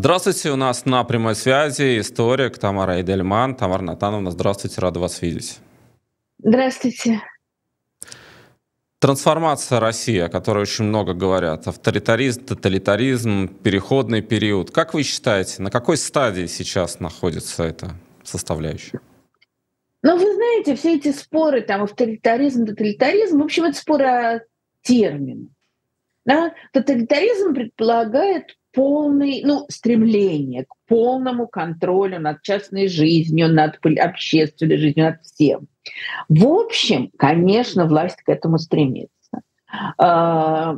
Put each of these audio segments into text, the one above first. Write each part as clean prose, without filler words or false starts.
Здравствуйте, у нас на прямой связи историк Тамара Эйдельман. Тамара Натановна, здравствуйте, рада вас видеть. Здравствуйте. Трансформация России, о которой очень много говорят, авторитаризм, тоталитаризм, переходный период. Как вы считаете, на какой стадии сейчас находится эта составляющая? Но вы знаете, все эти споры, там, авторитаризм, тоталитаризм, в общем, это споры о терминах. Да? Тоталитаризм предполагает стремление к полному контролю над частной жизнью, над общественной жизнью, над всем. В общем, конечно, власть к этому стремится. А,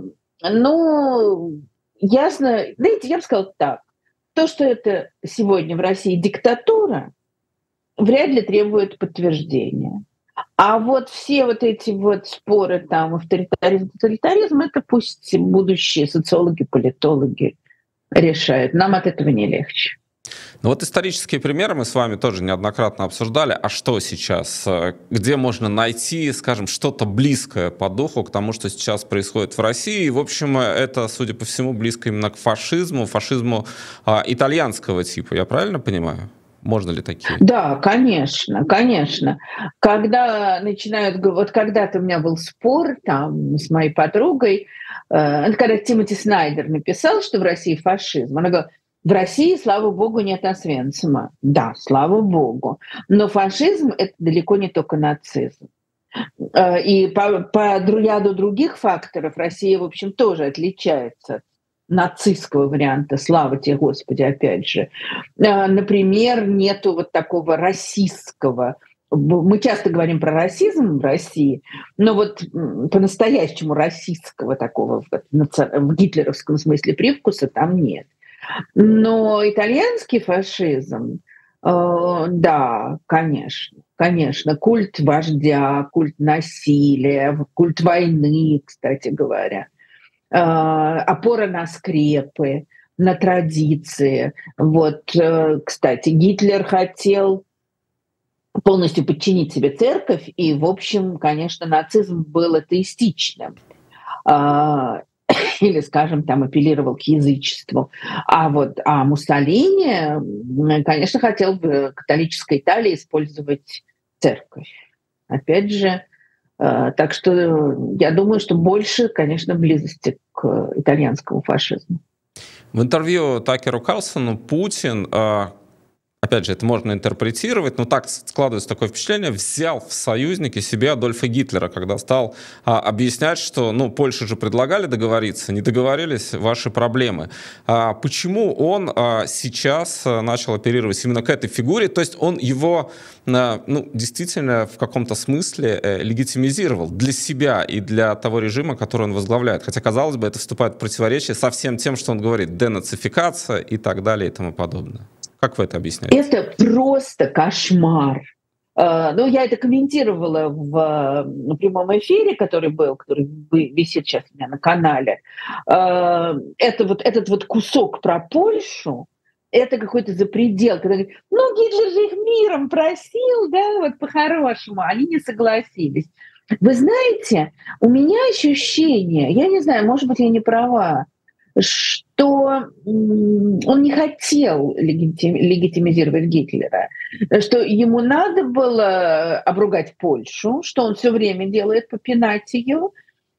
ну, ясно, знаете, я бы сказала так. То, что это сегодня в России диктатура, вряд ли требует подтверждения. А вот все вот эти вот споры, там, авторитаризм, тоталитаризм, это пусть будущие социологи, политологи решают. Нам от этого не легче. Ну вот исторические примеры мы с вами тоже неоднократно обсуждали. А что сейчас? Где можно найти, скажем, что-то близкое по духу к тому, что сейчас происходит в России? И, в общем, это, судя по всему, близко именно к фашизму итальянского типа. Я правильно понимаю? Можно ли такие? Да, конечно, конечно. Когда начинают, вот когда-то у меня был спор там с моей подругой, это когда Тимоти Снайдер написал, что в России фашизм. Она говорила, в России, слава богу, нет Освенцима. Да, слава богу. Но фашизм — это далеко не только нацизм. И по ряду других факторов Россия, в общем, тоже отличается от нацистского варианта, слава тебе, Господи, опять же. Например, нету вот такого расистского. Мы часто говорим про расизм в России, но вот по-настоящему расистского такого в гитлеровском смысле привкуса там нет. Но итальянский фашизм, да, конечно. Конечно, культ вождя, культ насилия, культ войны, кстати говоря, опора на скрепы, на традиции. Вот, кстати, Гитлер хотел полностью подчинить себе церковь, и, в общем, конечно, нацизм был атеистичным. А, или, скажем, там апеллировал к язычеству. А Муссолини, конечно, хотел в католической Италии использовать церковь. Опять же, так что я думаю, что больше, конечно, близости к итальянскому фашизму. В интервью Такеру Карлсону Путин, опять же, это можно интерпретировать, но так складывается такое впечатление, взял в союзники себе Адольфа Гитлера, когда стал объяснять, что, Польше же предлагали договориться, не договорились, ваши проблемы. Почему он сейчас начал оперировать именно к этой фигуре? То есть он его, действительно, в каком-то смысле легитимизировал для себя и для того режима, который он возглавляет. Хотя, казалось бы, это вступает в противоречие со всем тем, что он говорит, денацификация и так далее и тому подобное. Как вы это объясняете? Это просто кошмар. Я это комментировала в прямом эфире, который висит сейчас у меня на канале. Этот кусок про Польшу, это какой-то запредел. Когда говорят, Гитлер же их миром просил, да, вот по-хорошему, они не согласились. Вы знаете, у меня ощущение, я не знаю, может быть, я не права, что он не хотел легитимизировать Гитлера, что ему надо было обругать Польшу, что он все время делает, попинать ее,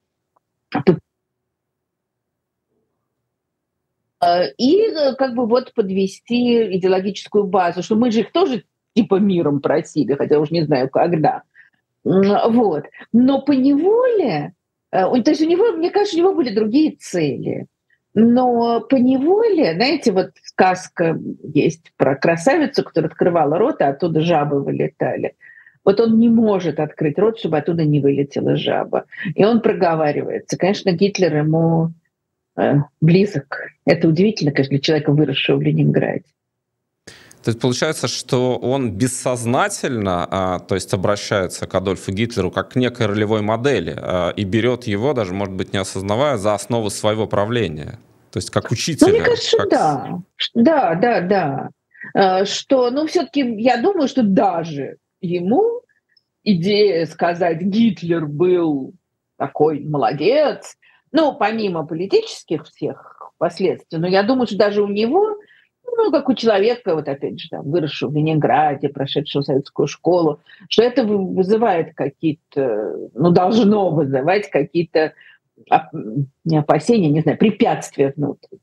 и подвести идеологическую базу, что мы же их тоже типа миром просили, хотя уж не знаю когда. Вот. Но поневоле, то есть у него, мне кажется, у него были другие цели. Но поневоле, знаете, вот сказка есть про красавицу, которая открывала рот, а оттуда жабы вылетали. Вот он не может открыть рот, чтобы оттуда не вылетела жаба. И он проговаривается. Конечно, Гитлер ему близок. Это удивительно, конечно, для человека, выросшего в Ленинграде. То есть получается, что он бессознательно, то есть обращается к Адольфу Гитлеру как к некой ролевой модели и берет его, даже, может быть, не осознавая, за основу своего правления. То есть как учителя. Мне кажется, да. Что, все-таки я думаю, что даже ему идея сказать, Гитлер был такой молодец, помимо политических всех последствий, но я думаю, что даже у него ну, как у человека, вот опять же, там, выросшего в Ленинграде, прошедшего советскую школу, что это вызывает какие-то, ну, должно вызывать какие-то не опасения, не знаю, препятствия внутри.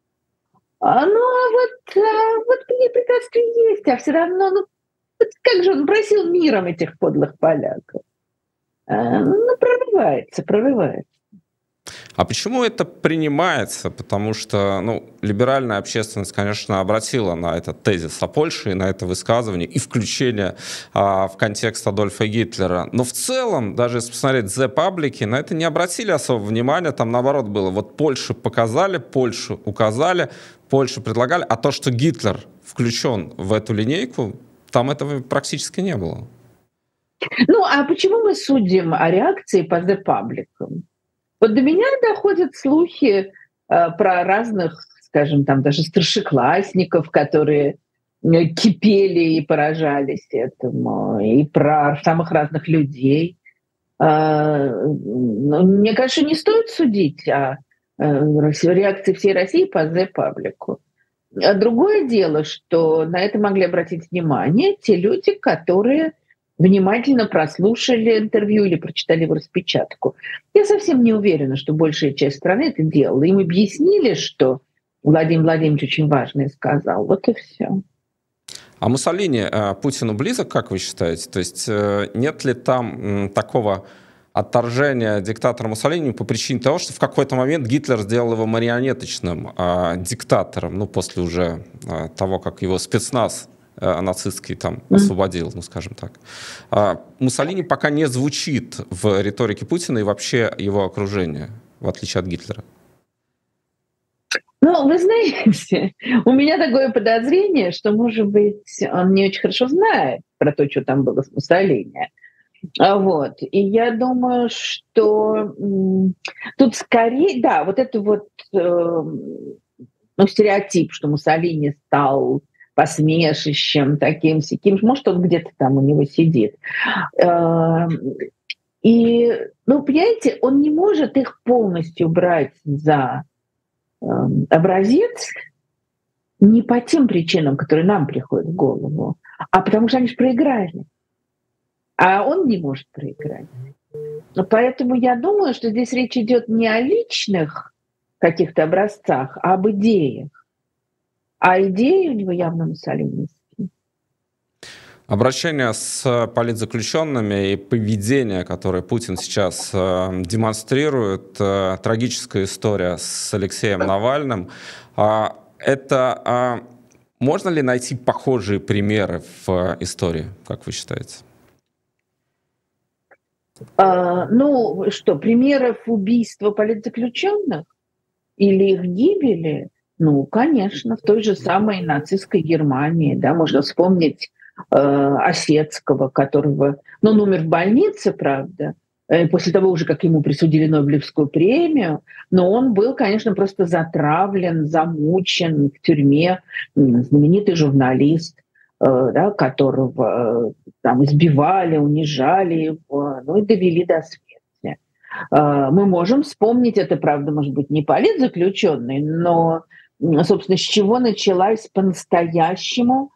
Вот мне препятствия есть, а все равно, ну, вот как же он просил миром этих подлых поляков. Ну, прорывается. А почему это принимается? Потому что, ну, либеральная общественность, конечно, обратила на этот тезис о Польше и на это высказывание и включение в контекст Адольфа Гитлера. Но в целом, даже если посмотреть The Public, на это не обратили особого внимания. Там наоборот было, вот Польшу показали, Польшу указали, Польшу предлагали, а то, что Гитлер включен в эту линейку, там этого практически не было. Ну, а почему мы судим о реакции по The Public? Вот до меня доходят слухи про разных, скажем, там даже старшеклассников, которые кипели и поражались этому, и про самых разных людей. Мне кажется, не стоит судить о реакции всей России по The Public. А другое дело, что на это могли обратить внимание те люди, которые внимательно прослушали интервью или прочитали его распечатку. Я совсем не уверена, что большая часть страны это делала. Им объяснили, что Владимир Владимирович очень важное сказал. Вот и все. А Муссолини Путину близок, как вы считаете? То есть нет ли там такого отторжения диктатора Муссолини по причине того, что в какой-то момент Гитлер сделал его марионеточным диктатором, ну, после уже того, как его спецназ нацистский там освободил, ну, скажем так. Муссолини пока не звучит в риторике Путина и вообще его окружения, в отличие от Гитлера. Ну, вы знаете, у меня такое подозрение, что, может быть, он не очень хорошо знает про то, что там было с Муссолини. Вот. И я думаю, что тут скорее, да, вот это вот стереотип, что Муссолини стал посмешищем таким-сяким, может, он где-то там у него сидит. И, ну, понимаете, он не может их полностью брать за образец не по тем причинам, которые нам приходят в голову, а потому что они же проиграли. А он не может проиграть. Поэтому я думаю, что здесь речь идет не о личных каких-то образцах, а об идеях. А идеи у него явно муссолинистские. Обращение с политзаключенными и поведение, которое Путин сейчас демонстрирует, трагическая история с Алексеем Навальным. Это можно ли найти похожие примеры в истории, как вы считаете? Ну что, примеров убийства политзаключенных или их гибели? Ну, конечно, в той же самой нацистской Германии, да, можно вспомнить Осетского, которого, ну, он умер в больнице, правда, после того уже, как ему присудили Нобелевскую премию, но он был, конечно, просто затравлен, замучен в тюрьме, знаменитый журналист, да, которого там избивали, унижали его, ну и довели до смерти. Мы можем вспомнить, это, правда, может быть, не политзаключенный, но, собственно, с чего началась по-настоящему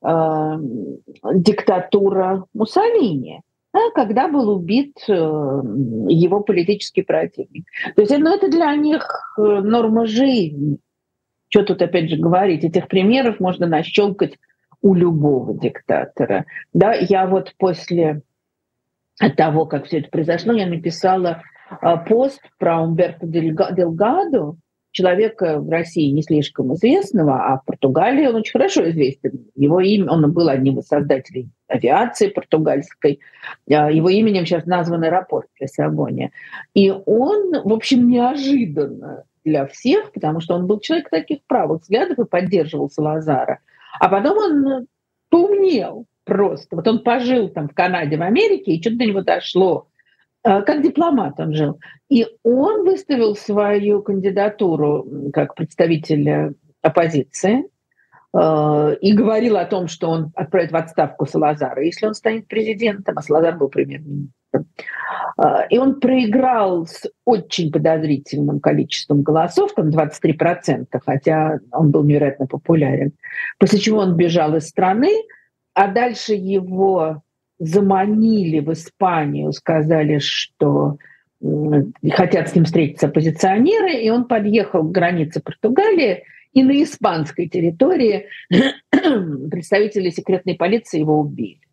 диктатура Муссолини, когда был убит его политический противник. То есть это для них норма жизни. Что тут опять же говорить? Этих примеров можно нащелкать у любого диктатора. Да, я вот после того, как все это произошло, я написала пост про Умберто Делгадо, человека в России не слишком известного, а в Португалии он очень хорошо известен. Его имя, он был одним из создателей авиации португальской. Его именем сейчас назван аэропорт в Лиссабоне. И он, в общем, неожиданно для всех, потому что он был человек таких правых взглядов и поддерживал Салазара. А потом он поумнел просто. Вот он пожил там в Канаде, в Америке, и что-то до него дошло. Как дипломат он жил. И он выставил свою кандидатуру как представителя оппозиции и говорил о том, что он отправит в отставку Салазара, если он станет президентом, а Салазар был премьер-министром. И он проиграл с очень подозрительным количеством голосов, там 23%, хотя он был невероятно популярен. После чего он бежал из страны, а дальше его заманили в Испанию, сказали, что хотят с ним встретиться оппозиционеры, и он подъехал к границе Португалии, и на испанской территории представители секретной полиции его убили.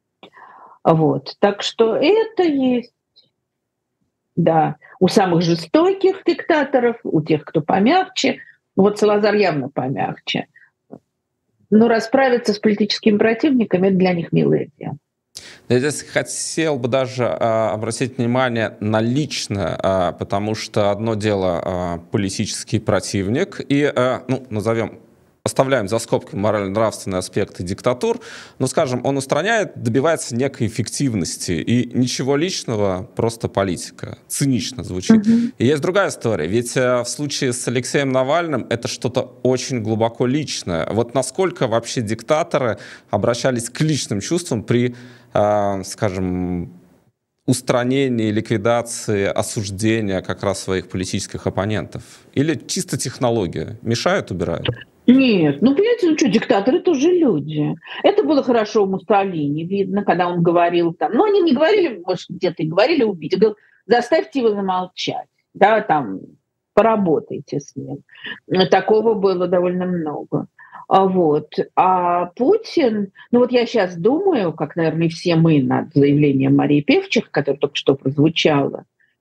Вот. Так что это есть, да, у самых жестоких диктаторов, у тех, кто помягче. Вот Салазар явно помягче. Но расправиться с политическими противниками — это для них милое дело. Я здесь хотел бы даже обратить внимание на личное, потому что одно дело политический противник, и, назовем, оставляем за скобками морально-нравственные аспекты диктатур, но, скажем, он устраняет, добивается некой эффективности, и ничего личного, просто политика. Цинично звучит. И есть другая история, ведь в случае с Алексеем Навальным это что-то очень глубоко личное. Вот насколько вообще диктаторы обращались к личным чувствам при, скажем, устранении, ликвидации, осуждения как раз своих политических оппонентов? Или чисто технология? Мешают, убирают? Нет, понимаете, что, диктаторы тоже люди. Это было хорошо у Муссолини, видно, когда он говорил там, они не говорили, может, где-то и говорили убить, он говорил, заставьте его замолчать, да, там, поработайте с ним. Такого было довольно много. Вот. А Путин, я сейчас думаю, как, наверное, все мы, над заявлением Марии Певчих, которое только что прозвучало,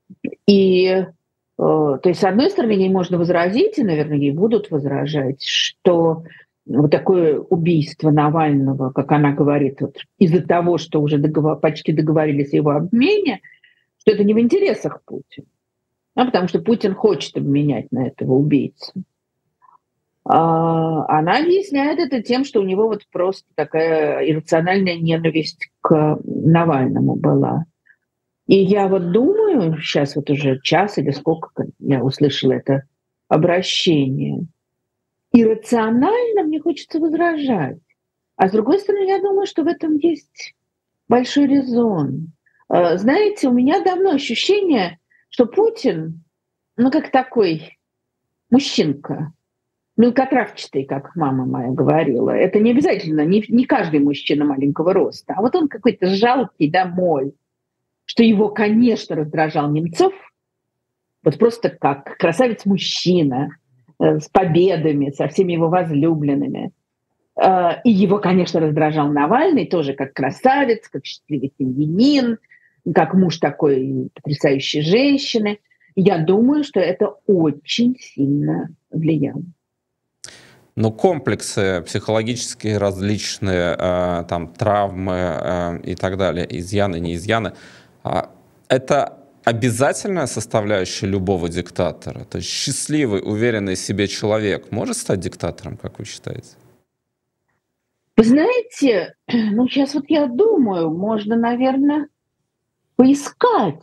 и то есть, с одной стороны, ей можно возразить, и, наверное, ей будут возражать, что вот такое убийство Навального, как она говорит, вот, из-за того, что уже почти договорились о его обмене, что это не в интересах Путина, потому что Путин хочет обменять на этого убийцу. Она объясняет это тем, что у него вот просто такая иррациональная ненависть к Навальному была. И я вот думаю, сейчас вот уже час или сколько я услышала это обращение, иррационально мне хочется возражать. А с другой стороны, я думаю, что в этом есть большой резон. Знаете, у меня давно ощущение, что Путин, как такой мужчинка, мелкотравчатый, как мама моя говорила. Это не обязательно, не каждый мужчина маленького роста, а вот он какой-то жалкий, моль. Что его, конечно, раздражал Немцов, вот просто как красавец-мужчина, с победами, со всеми его возлюбленными. И его, конечно, раздражал Навальный, тоже как красавец, как счастливый семьянин, как муж такой потрясающей женщины. Я думаю, что это очень сильно влияло. Но комплексы психологические различные, там, травмы и так далее, изъяны, не изъяны, это обязательная составляющая любого диктатора? То есть счастливый, уверенный в себе человек может стать диктатором, как вы считаете? Вы знаете, сейчас вот я думаю, можно, наверное, поискать,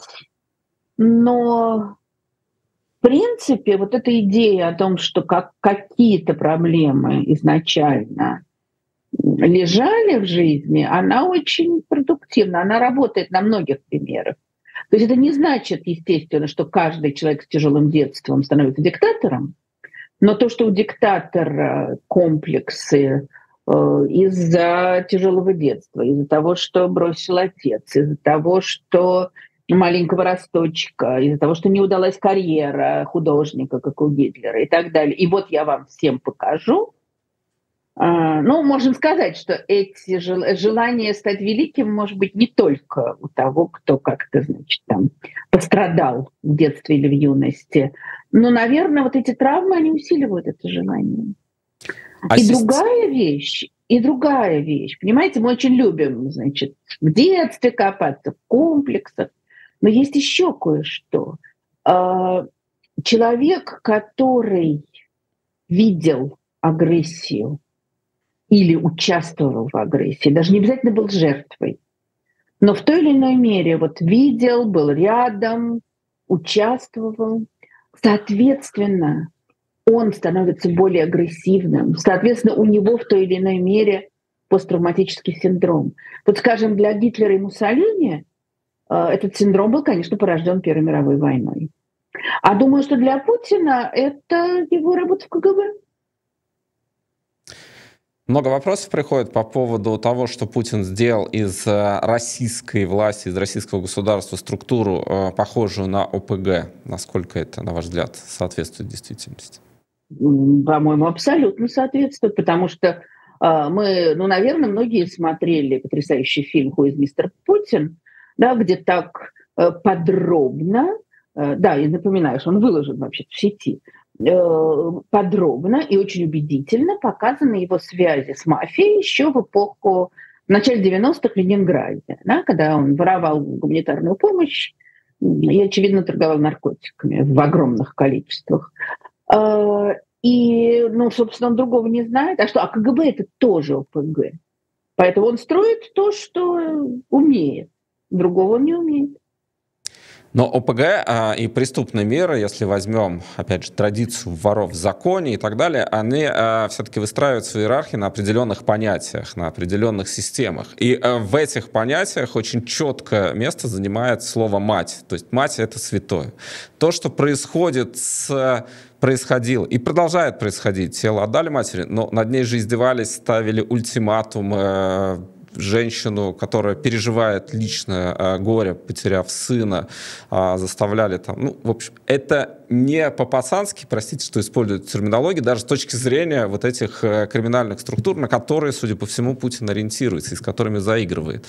но в принципе вот эта идея о том, что какие-то проблемы изначально лежали в жизни, она очень продуктивна, она работает на многих примерах. То есть это не значит, естественно, что каждый человек с тяжелым детством становится диктатором, но то, что у диктатора комплексы из-за тяжелого детства, из-за того, что бросил отец, из-за того, что маленького росточка, из-за того, что не удалась карьера художника, как у Гитлера и так далее. И вот я вам всем покажу. Можем сказать, что эти желания стать великим, может быть, не только у того, кто как-то, там пострадал в детстве или в юности. Но, наверное, вот эти травмы, они усиливают это желание. Другая вещь, понимаете, мы очень любим, в детстве копаться, в комплексах, но есть еще кое-что. Человек, который видел агрессию или участвовал в агрессии, даже не обязательно был жертвой, но в той или иной мере видел, был рядом, участвовал, соответственно, он становится более агрессивным, соответственно, у него в той или иной мере посттравматический синдром. Скажем, для Гитлера и Муссолини Этот синдром был, конечно, порожден Первой мировой войной. А думаю, что для Путина это его работа в КГБ. Много вопросов приходит по поводу того, что Путин сделал из российской власти, из российского государства структуру, похожую на ОПГ. Насколько это, на ваш взгляд, соответствует действительности? По-моему, абсолютно соответствует, потому что мы, наверное, многие смотрели потрясающий фильм «Who is Mr. Putin», да, где так подробно, да, и напоминаю, что он выложен вообще в сети, подробно и очень убедительно показаны его связи с мафией еще в начале 90-х в Ленинграде, да, когда он воровал гуманитарную помощь и, очевидно, торговал наркотиками в огромных количествах. И, собственно, он другого не знает. А КГБ — это тоже ОПГ. Поэтому он строит то, что умеет. Другого он не умеет. Но ОПГ и преступные меры, если возьмем, опять же, традицию воров в законе и так далее, они все-таки выстраивают свою иерархию на определенных понятиях, на определенных системах. И в этих понятиях очень четкое место занимает слово «мать». То есть мать — это святое. То, что происходило и продолжает происходить. Тело отдали матери, но над ней же издевались, ставили ультиматум, женщину, которая переживает личное горе, потеряв сына, заставляли там... в общем, это не по-пацански, простите, что используют терминологию, даже с точки зрения вот этих криминальных структур, на которые, судя по всему, Путин ориентируется и с которыми заигрывает.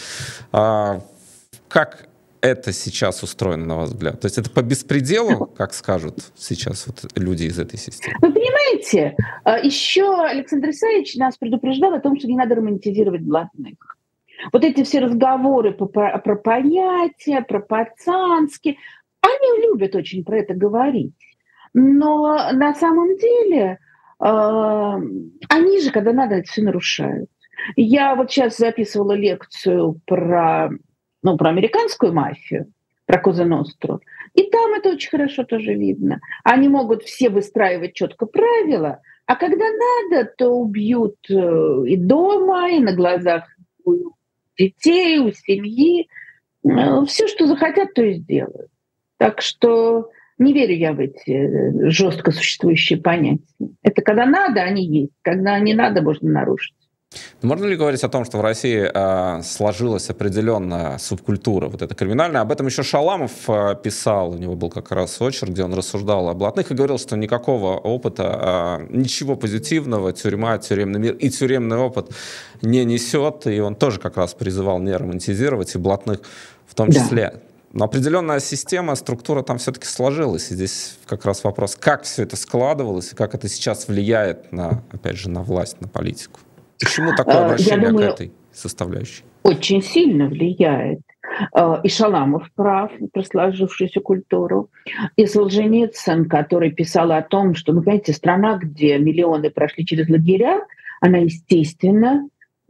Как это сейчас устроено, на ваш взгляд? То есть это по беспределу, как скажут сейчас вот люди из этой системы? Вы понимаете, еще Александр Исаевич нас предупреждал о том, что не надо романтизировать блатных. Вот эти все разговоры про понятия, про пацански, они любят очень про это говорить. Но на самом деле они же, когда надо, это все нарушают. Я вот сейчас записывала лекцию про американскую мафию, про Коза Ностру. И там это очень хорошо тоже видно. Они могут все выстраивать четко правила, а когда надо, то убьют и дома, и на глазах у детей, у семьи. Все, что захотят, то и сделают. Так что не верю я в эти жестко существующие понятия. Это когда надо, они есть. Когда не надо, можно нарушить. Можно ли говорить о том, что в России сложилась определенная субкультура, вот эта криминальная? Об этом еще Шаламов писал, у него был как раз очерк, где он рассуждал о блатных и говорил, что никакого опыта, ничего позитивного тюрьма, тюремный мир и тюремный опыт не несет, и он тоже как раз призывал не романтизировать, и блатных в том числе. Да. Но определенная система, структура там все-таки сложилась, и здесь как раз вопрос, как все это складывалось, и как это сейчас влияет на, опять же, на власть, на политику. Почему такое обращение к этой составляющей? Очень сильно влияет. И Шаламов прав про сложившуюся культуру. И Солженицын, который писал о том, что, понимаете, страна, где миллионы прошли через лагеря, она, естественно,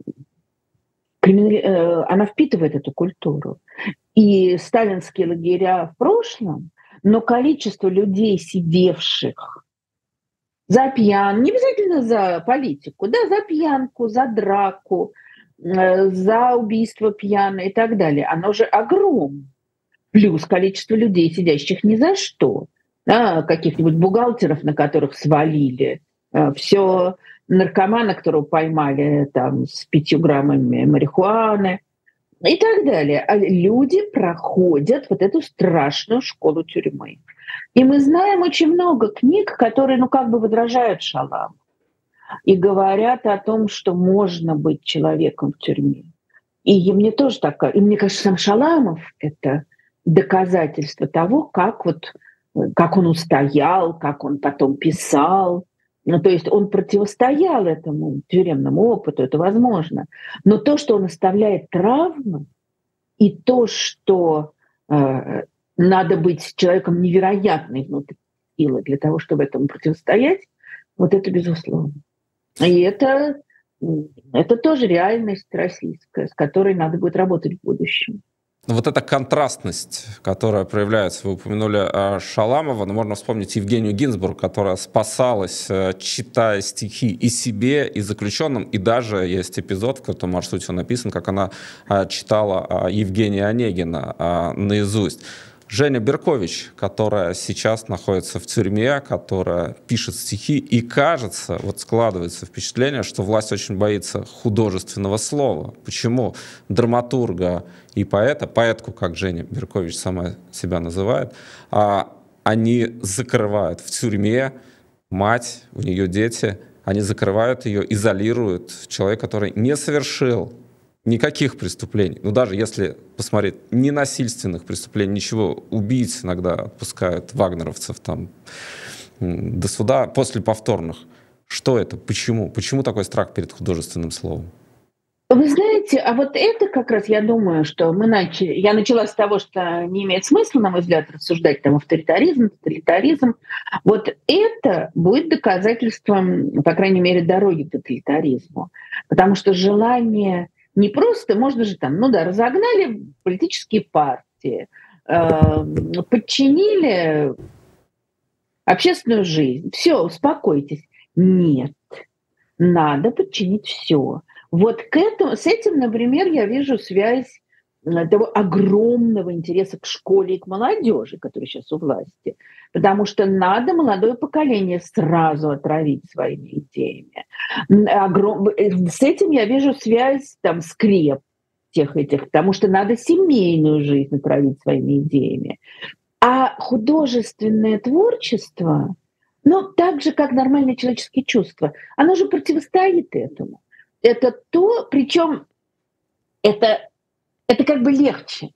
она впитывает эту культуру. И сталинские лагеря в прошлом, но количество людей, сидевших за пьян, не обязательно за политику, да, за пьянку, за драку, за убийство пьяное и так далее, оно же огромное. Плюс количество людей, сидящих ни за что, да, каких-нибудь бухгалтеров, на которых свалили, все наркомана, которого поймали там, с 5 граммами марихуаны и так далее. А люди проходят вот эту страшную школу тюрьмы. И мы знаем очень много книг, которые, возражают Шаламу и говорят о том, что можно быть человеком в тюрьме. И мне тоже такая, и мне кажется, сам Шаламов — это доказательство того, как он устоял, как он потом писал. То есть он противостоял этому тюремному опыту, это возможно. Но то, что он оставляет травмы, и то, что надо быть человеком невероятной внутри силы для того, чтобы этому противостоять, вот это безусловно. И это тоже реальность российская, с которой надо будет работать в будущем. Вот эта контрастность, которая проявляется, вы упомянули Шаламова, но можно вспомнить Евгению Гинзбург, которая спасалась, читая стихи и себе, и заключенным, и даже есть эпизод, в «Крутом маршруте» написан, как она читала Евгения Онегина наизусть. Женя Беркович, которая сейчас находится в тюрьме, которая пишет стихи, и кажется, вот складывается впечатление, что власть очень боится художественного слова. Почему драматурга и поэтку, как Женя Беркович сама себя называет, они закрывают в тюрьме, мать, у нее дети, они закрывают ее, изолируют человека, который не совершил никаких преступлений, ну даже если посмотреть, ненасильственных преступлений, ничего, убийц иногда отпускают, вагнеровцев там до суда после повторных. Что это? Почему? Почему такой страх перед художественным словом? Вы знаете, а вот это как раз, я думаю, что я начала с того, что не имеет смысла, на мой взгляд, рассуждать там авторитаризм, тоталитаризм. Вот это будет доказательством, по крайней мере, дороги к тоталитаризму. Потому что желание не просто, можно же там, разогнали политические партии, подчинили общественную жизнь. Все, успокойтесь. Нет, надо подчинить все. Вот с этим, например, я вижу связь того огромного интереса к школе и к молодежи, который сейчас у власти. Потому что надо молодое поколение сразу отравить своими идеями. С этим я вижу связь, скреп тех этих, потому что надо семейную жизнь отравить своими идеями. А художественное творчество, так же, как нормальные человеческие чувства, оно же противостоит этому. Это причем это как бы легче.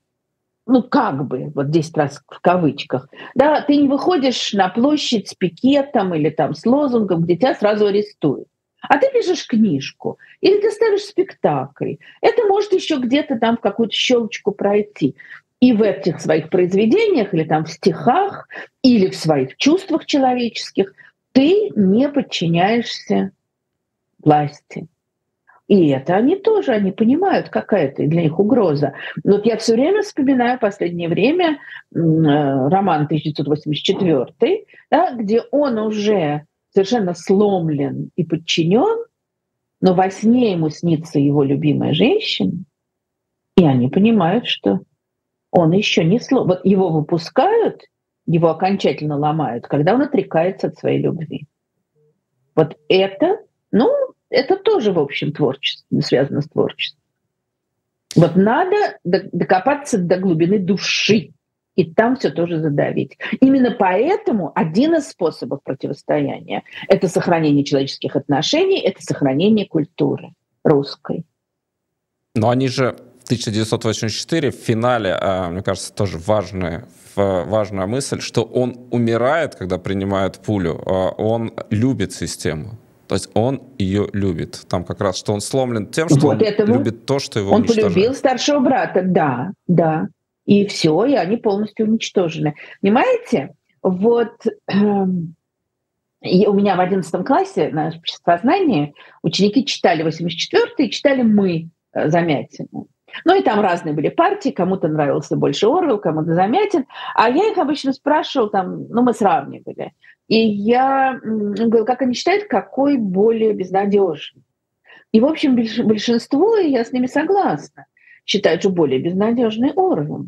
Вот 10 раз в кавычках. Да, ты не выходишь на площадь с пикетом или с лозунгом, где тебя сразу арестуют. А ты пишешь книжку или ты ставишь спектакль. Это может еще где-то в какую-то щелочку пройти. И в этих своих произведениях, или в стихах, или в своих чувствах человеческих ты не подчиняешься власти. И это они понимают, какая это для них угроза. Вот я все время вспоминаю в последнее время роман 1984, да, где он уже совершенно сломлен и подчинен, но во сне ему снится его любимая женщина, и они понимают, что он еще не сломлен. Вот его выпускают, его окончательно ломают, когда он отрекается от своей любви. Вот это, это тоже, в общем, творчество, связано с творчеством. Вот надо докопаться до глубины души, и там все тоже задавить. Именно поэтому один из способов противостояния – это сохранение человеческих отношений, это сохранение культуры русской. Но они же в 1984 в финале, мне кажется, тоже важная мысль, что он умирает, когда принимает пулю, он любит систему. То есть он ее любит. Там как раз, что он сломлен тем, что он любит то, что его уничтожает. Он полюбил старшего брата, да. И все, и они полностью уничтожены. Понимаете? Вот у меня в 11 классе на обществознании ученики читали 84-й, читали мы Замятина. И там разные были партии, кому-то нравился больше Орвелл, кому-то Замятин. А я их обычно спрашивала, мы сравнивали. И я говорю, как они считают, какой более безнадежный. И, в общем, большинство, и я с ними согласна, считают, что более безнадежный Орвелл.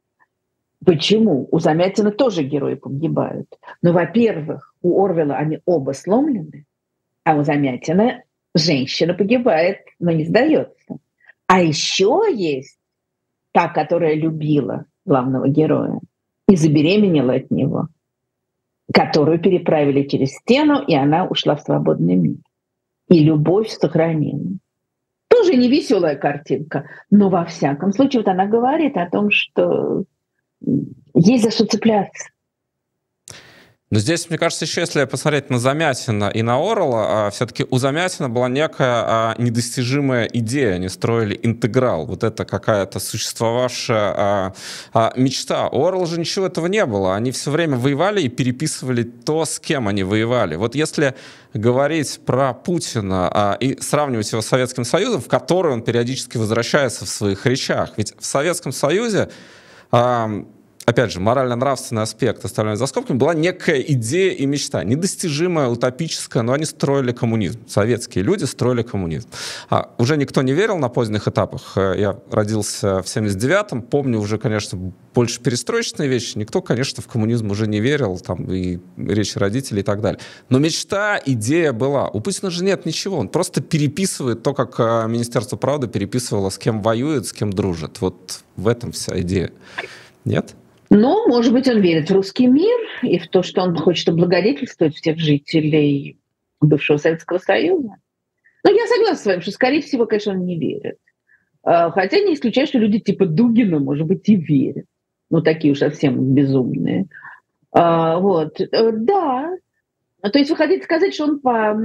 Почему? У Замятина тоже герои погибают. Но, во-первых, у Орвелла они оба сломлены, а у Замятина женщина погибает, но не сдается. А еще есть та, которая любила главного героя и забеременела от него, которую переправили через стену, и она ушла в свободный мир. И любовь сохранена. Тоже не веселая картинка, но во всяком случае вот она говорит о том, что есть за что цепляться. Но здесь, мне кажется, еще если посмотреть на Замятина и на Орла, все-таки у Замятина была некая недостижимая идея. Они строили интеграл. Вот это какая-то существовавшая мечта. У Орла же ничего этого не было. Они все время воевали и переписывали то, с кем они воевали. Вот если говорить про Путина и сравнивать его с Советским Союзом, в который он периодически возвращается в своих речах. Ведь в Советском Союзе опять же, морально-нравственный аспект, оставленный за скобками, была некая идея и мечта, недостижимая, утопическая, но они строили коммунизм. Советские люди строили коммунизм. Уже никто не верил на поздних этапах. Я родился в 79-м, помню уже, конечно, больше перестроечные вещи. Никто, конечно, в коммунизм уже не верил, там и речи родителей и так далее. Но мечта, идея была. У Путина же нет ничего. Он просто переписывает то, как Министерство правды переписывало, с кем воюет, с кем дружит. Вот в этом вся идея. Нет? Но, может быть, он верит в русский мир и в то, что он хочет облагодетельствовать всех жителей бывшего Советского Союза. Но я согласна с вами, что, скорее всего, конечно, он не верит. Хотя не исключаю, что люди типа Дугина, может быть, и верят. Ну, такие уж совсем безумные. Вот. Да. То есть вы хотите сказать, что он по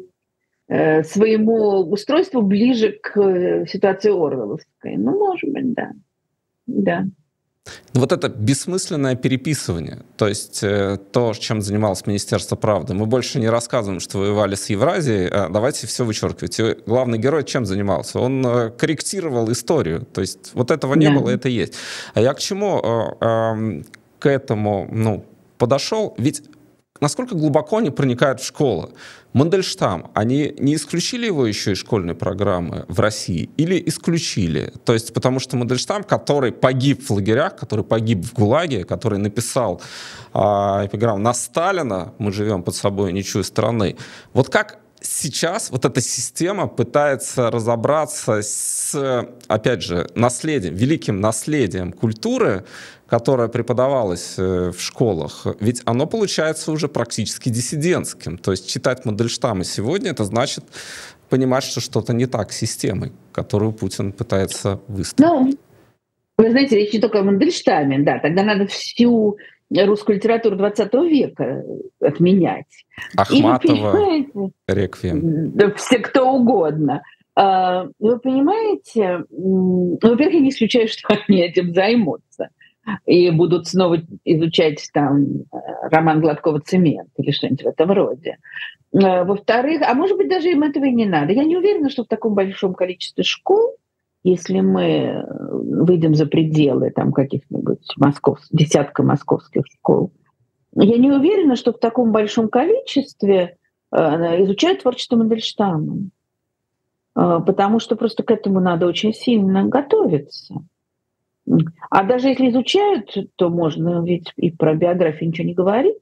своему устройству ближе к ситуации Орвелловской? Ну, может быть, да. Да. Вот это бессмысленное переписывание, то есть то, чем занималось Министерство правды. Мы больше не рассказываем, что воевали с Евразией, давайте все вычеркивать. И главный герой чем занимался? Он корректировал историю, то есть вот этого не было, это есть. А я к чему к этому подошел? Ведь насколько глубоко они проникают в школы? Мандельштам, они не исключили его еще из школьной программы в России или исключили? То есть потому что Мандельштам, который погиб в лагерях, который погиб в ГУЛАГе, который написал эпиграмму на Сталина «Мы живем под собой ничьей страны». Вот как сейчас вот эта система пытается разобраться с, опять же, наследием, великим наследием культуры, которое преподавалось в школах, ведь оно получается уже практически диссидентским. То есть читать Мандельштама сегодня — это значит понимать, что что-то не так с системой, которую Путин пытается выстроить. Ну, вы знаете, речь не только о Мандельштаме, да, тогда надо всю русскую литературу 20 века отменять. Ахматова, Реквием. Да, все кто угодно. Вы понимаете, во-первых, я не исключаю, что они этим займутся и будут снова изучать там роман Гладкого «Цемент» или что-нибудь в этом роде. Во-вторых, а может быть, даже им этого и не надо. Я не уверена, что в таком большом количестве школ, если мы выйдем за пределы там каких-нибудь десятка московских школ, я не уверена, что в таком большом количестве изучают творчество Мандельштама. Потому что просто к этому надо очень сильно готовиться. А даже если изучают, то можно ведь и про биографию ничего не говорить.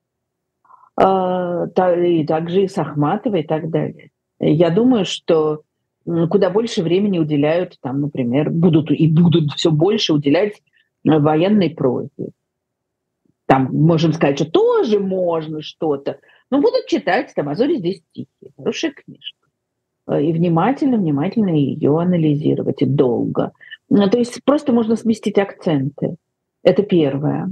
И также и с Ахматовой и так далее. Я думаю, что куда больше времени уделяют, там, например, будут все больше уделять военной прозе. Там можем сказать, что тоже можно что-то, но будут читать там «А зори здесь тихие». Хорошая книжка. И внимательно ее анализировать, и долго. То есть просто можно сместить акценты. Это первое.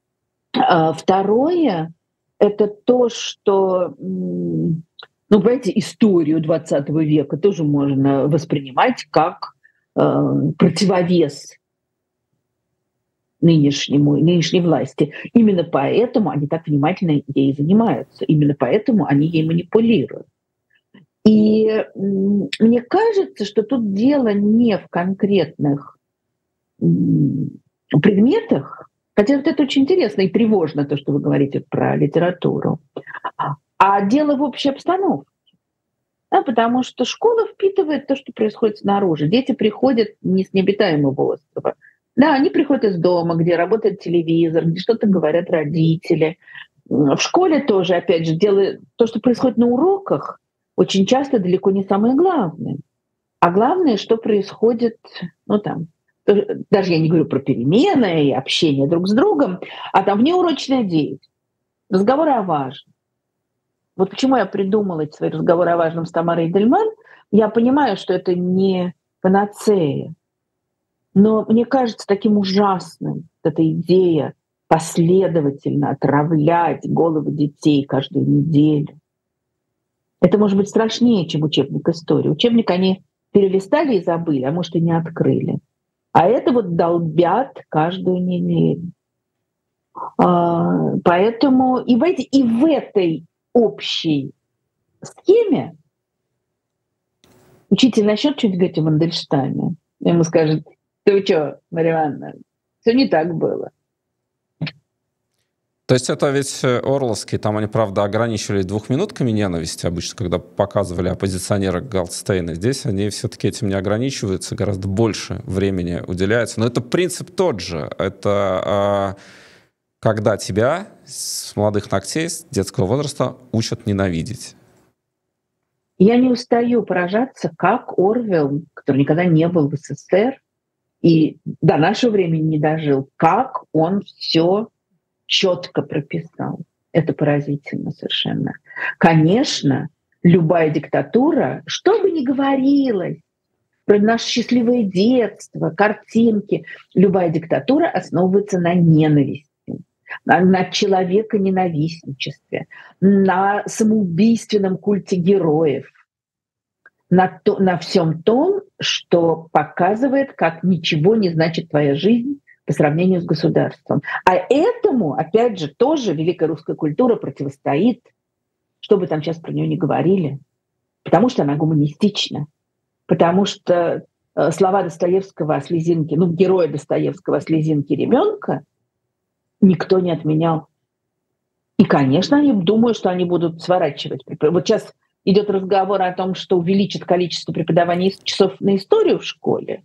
Второе — это то, что, понимаете, историю 20 века тоже можно воспринимать как противовес нынешней власти. Именно поэтому они так внимательно ей занимаются. Именно поэтому они ей манипулируют. И мне кажется, что тут дело не в конкретных предметах, хотя вот это очень интересно и тревожно, то, что вы говорите про литературу, а дело в общей обстановке. Да, потому что школа впитывает то, что происходит снаружи. Дети приходят не с необитаемого острова. Да, они приходят из дома, где работает телевизор, где что-то говорят родители. В школе тоже, опять же, то, что происходит на уроках, очень часто далеко не самое главное. А главное, что происходит, даже я не говорю про перемены и общение друг с другом, а там внеурочная деятельность, разговоры о важном. Вот почему я придумала эти свои разговоры о важном с Тамарой Эдельман. Я понимаю, что это не панацея, но мне кажется таким ужасным эта идея последовательно отравлять головы детей каждую неделю. Это может быть страшнее, чем учебник истории. Учебник они перелистали и забыли, а может и не открыли. А это вот долбят каждую неделю. Поэтому и в этой общей схеме учитель начнет что-нибудь говорить о Мандельштаме. Ему скажет: ты что, Мария Ивановна, все не так было. То есть это ведь Орловский, там они, правда, ограничивали 2 минутками ненависти обычно, когда показывали оппозиционера Голдстейна. Здесь они все-таки этим не ограничиваются, гораздо больше времени уделяется. Но это принцип тот же. Это когда тебя с молодых ногтей, с детского возраста учат ненавидеть. Я не устаю поражаться, как Орвелл, который никогда не был в СССР и до нашего времени не дожил, как он все четко прописал. Это поразительно совершенно. Конечно, любая диктатура, что бы ни говорилось про наше счастливое детство, картинки, любая диктатура основывается на ненависти, на человеконенавистничестве, на самоубийственном культе героев, на всем том, что показывает, как ничего не значит твоя жизнь по сравнению с государством. А этому, опять же, тоже великая русская культура противостоит, что бы там сейчас про нее ни говорили, потому что она гуманистична, потому что слова Достоевского о слезинке, героя Достоевского о слезинке ребенка никто не отменял. И, конечно, я думаю, что они будут сворачивать. Вот сейчас идет разговор о том, что увеличит количество преподавания часов на историю в школе.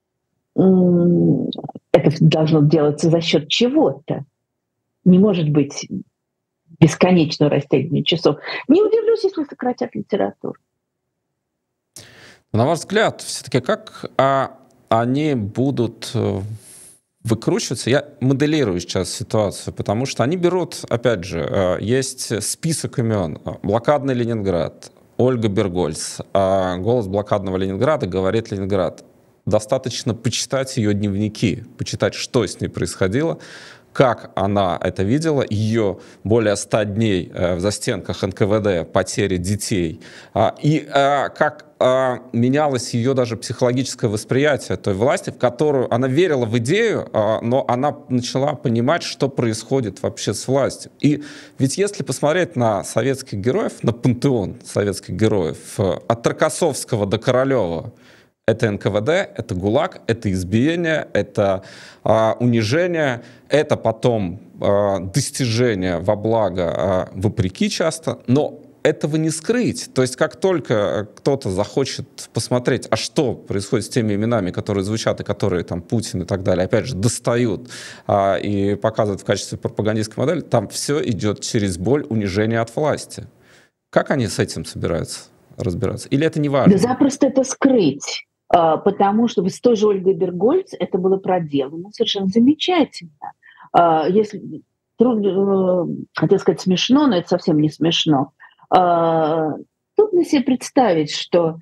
Это должно делаться за счет чего-то. Не может быть бесконечного растягивания часов. Не удивлюсь, если сократят литературу. На ваш взгляд, все-таки как они будут выкручиваться? Я моделирую сейчас ситуацию, потому что они берут, опять же, есть список имен. Блокадный Ленинград, Ольга Бергольц, «Голос блокадного Ленинграда», «Говорит Ленинград». Достаточно почитать ее дневники, почитать, что с ней происходило, как она это видела, ее более 100 дней в застенках НКВД, потери детей, и как менялось ее даже психологическое восприятие той власти, в которую она верила в идею, но она начала понимать, что происходит вообще с властью. И ведь если посмотреть на советских героев, на пантеон советских героев, от Рокоссовского до Королева, это НКВД, это ГУЛАГ, это избиение, это унижение, это потом достижение во благо, вопреки часто, но этого не скрыть. То есть как только кто-то захочет посмотреть, а что происходит с теми именами, которые звучат и которые там Путин и так далее, опять же, достают и показывают в качестве пропагандистской модели, там все идет через боль, унижение от власти. Как они с этим собираются разбираться? Или это не важно? Да запросто это скрыть. Потому что с той же Ольгой Бергольц это было проделано совершенно замечательно. Если хотел сказать смешно, но это совсем не смешно. Трудно себе представить, что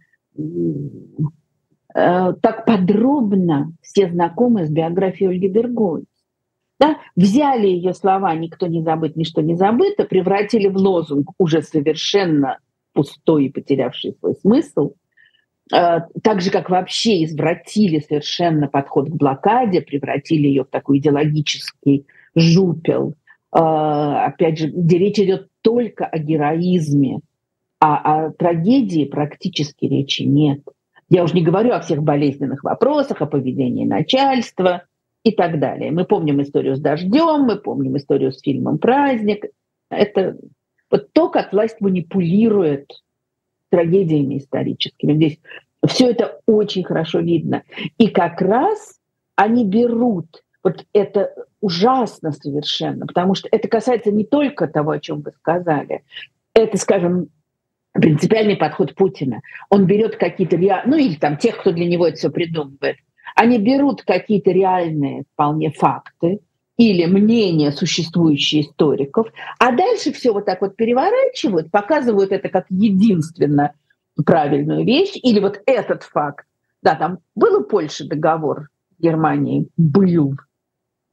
так подробно все знакомы с биографией Ольги Бергольц. Да? Взяли ее слова «никто не забыт, ничто не забыто», превратили в лозунг, уже совершенно пустой и потерявший свой смысл, так же, как вообще извратили совершенно подход к блокаде, превратили ее в такой идеологический жупел. Опять же, где речь идет только о героизме, а о трагедии практически речи нет. Я уже не говорю о всех болезненных вопросах, о поведении начальства и так далее. Мы помним историю с «Дождем», мы помним историю с фильмом «Праздник». Это вот то, как власть манипулирует трагедиями историческими. Здесь все это очень хорошо видно. И как раз они берут, вот это ужасно совершенно, потому что это касается не только того, о чем вы сказали. Это, скажем, принципиальный подход Путина. Он берет какие-то, или там тех, кто для него это все придумывает, они берут какие-то реальные вполне факты или мнения, существующие историков, а дальше все вот так вот переворачивают, показывают это как единственно правильную вещь, или вот этот факт. Да, там был у Польши договор с Германией? Был.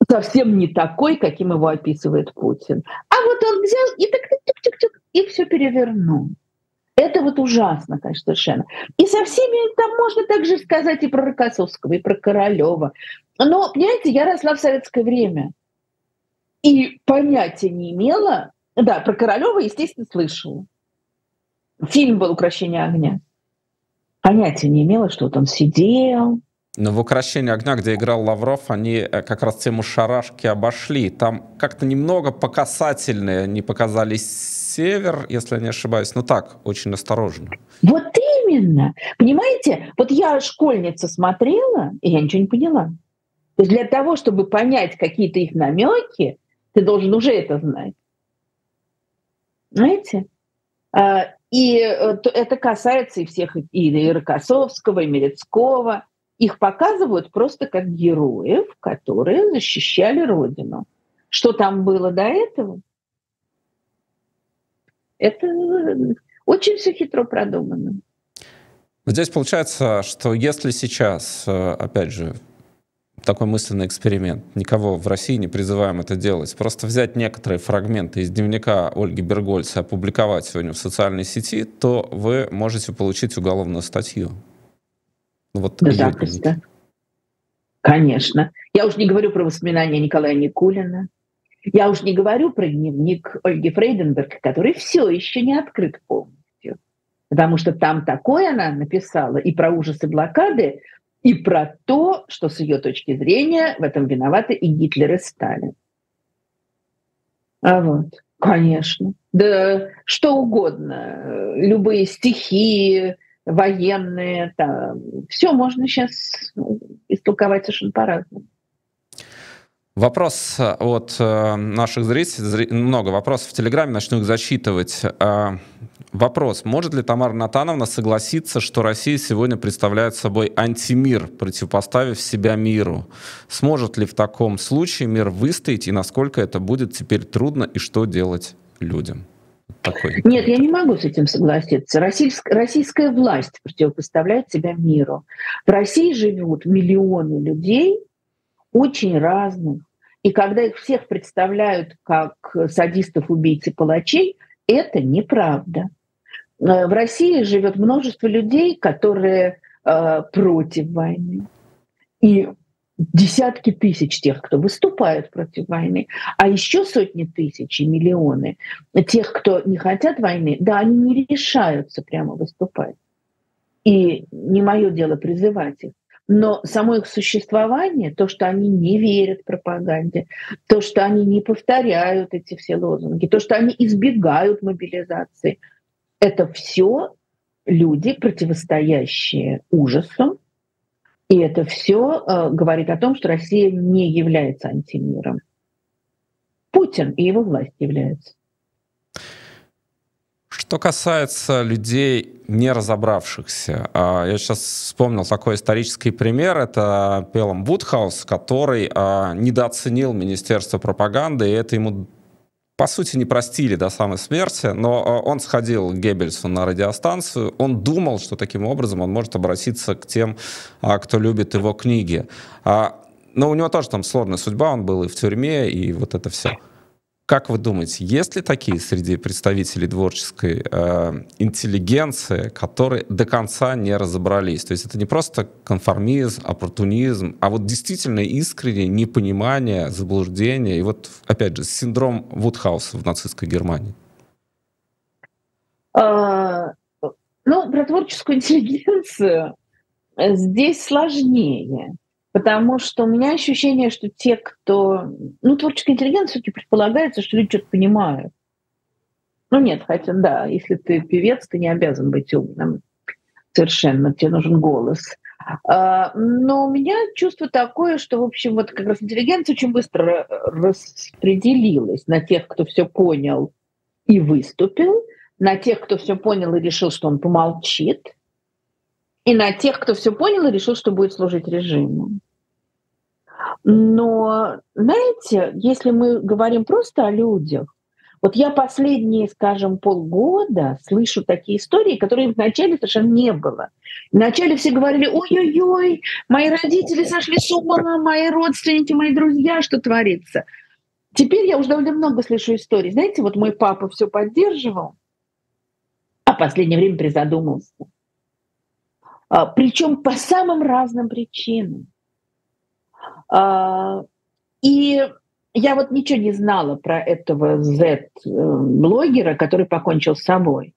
совсем не такой, каким его описывает Путин. А вот он взял и так тюк-тюк-тюк, и все перевернул. Это вот ужасно, конечно, совершенно. И со всеми там можно также сказать и про Рокоссовского, и про Королева. Но, понимаете, я росла в советское время и понятия не имела. Да, про Королева, естественно, слышала. Фильм был «Укрощение огня». Понятия не имела, что вот он сидел. Но в «Укрощении огня», где играл Лавров, они как раз тему шарашки обошли. Там как-то немного по касательной они показали север, если я не ошибаюсь. Ну так, очень осторожно. Вот именно. Понимаете, вот я школьница смотрела, и я ничего не поняла. То есть для того, чтобы понять какие-то их намеки, ты должен уже это знать. Знаете? И это касается и всех, и Рокоссовского, и Мерецкого. Их показывают просто как героев, которые защищали Родину. Что там было до этого? Это очень все хитро продумано. Здесь получается, что если сейчас, опять же, такой мысленный эксперимент, никого в России не призываем это делать, просто взять некоторые фрагменты из дневника Ольги Бергольц и опубликовать сегодня в социальной сети, то вы можете получить уголовную статью. Вот Да, запросто. Конечно. Я уж не говорю про воспоминания Николая Никулина. Я уж не говорю про дневник Ольги Фрейденберг, который все еще не открыт полностью. Потому что там такое она написала и про ужасы блокады, и про то, что с ее точки зрения в этом виноваты и Гитлер, и Сталин. А вот, конечно. Да что угодно. Любые стихи военные. Все можно сейчас истолковать совершенно по-разному. Вопрос от наших зрителей, много вопросов в Телеграме, начну их зачитывать. Вопрос, может ли Тамара Натановна согласиться, что Россия сегодня представляет собой антимир, противопоставив себя миру? Сможет ли в таком случае мир выстоять, и насколько это будет теперь трудно, и что делать людям? Нет, я не могу с этим согласиться. Российская власть противопоставляет себя миру. В России живут миллионы людей, очень разных. И когда их всех представляют как садистов, убийц и палачей, это неправда. В России живет множество людей, которые против войны. И десятки тысяч тех, кто выступает против войны, а еще сотни тысяч и миллионы тех, кто не хотят войны, да, они не решаются прямо выступать. И не мое дело призывать их. Но само их существование, то, что они не верят пропаганде, то, что они не повторяют эти все лозунги, то, что они избегают мобилизации, это все люди, противостоящие ужасу, и это все говорит о том, что Россия не является антимиром. Путин и его власть являются. Что касается людей, не разобравшихся, я сейчас вспомнил такой исторический пример, это Пелом Вудхаус, который недооценил Министерство пропаганды, и это ему, по сути, не простили до самой смерти, но он сходил к Геббельсу на радиостанцию, он думал, что таким образом он может обратиться к тем, кто любит его книги. Но у него тоже там сложная судьба, он был и в тюрьме, и вот это все. Как вы думаете, есть ли такие среди представителей творческой интеллигенции, которые до конца не разобрались? То есть это не просто конформизм, оппортунизм, а вот действительно искреннее непонимание, заблуждение, и вот, опять же, синдром Вудхауса в нацистской Германии? Про творческую интеллигенцию здесь сложнее. Потому что у меня ощущение, что те, кто... творческая интеллигенция все-таки предполагается, что люди что-то понимают. Нет, хотя, да, если ты певец, ты не обязан быть умным. Совершенно, тебе нужен голос. Но у меня чувство такое, что, в общем, вот как раз интеллигенция очень быстро распределилась на тех, кто все понял и выступил, на тех, кто все понял и решил, что он помолчит, и на тех, кто все понял и решил, что будет служить режиму. Но, знаете, если мы говорим просто о людях, Вот я последние, скажем, полгода слышу такие истории, которые вначале совершенно не было. Вначале все говорили: ой-ой-ой, мои родители сошли с ума, мои родственники, мои друзья, что творится. Теперь я уже довольно много слышу историй. Знаете, вот мой папа все поддерживал, а в последнее время призадумался. Причем по самым разным причинам. И я вот ничего не знала про этого Z-блогера, который покончил с собой.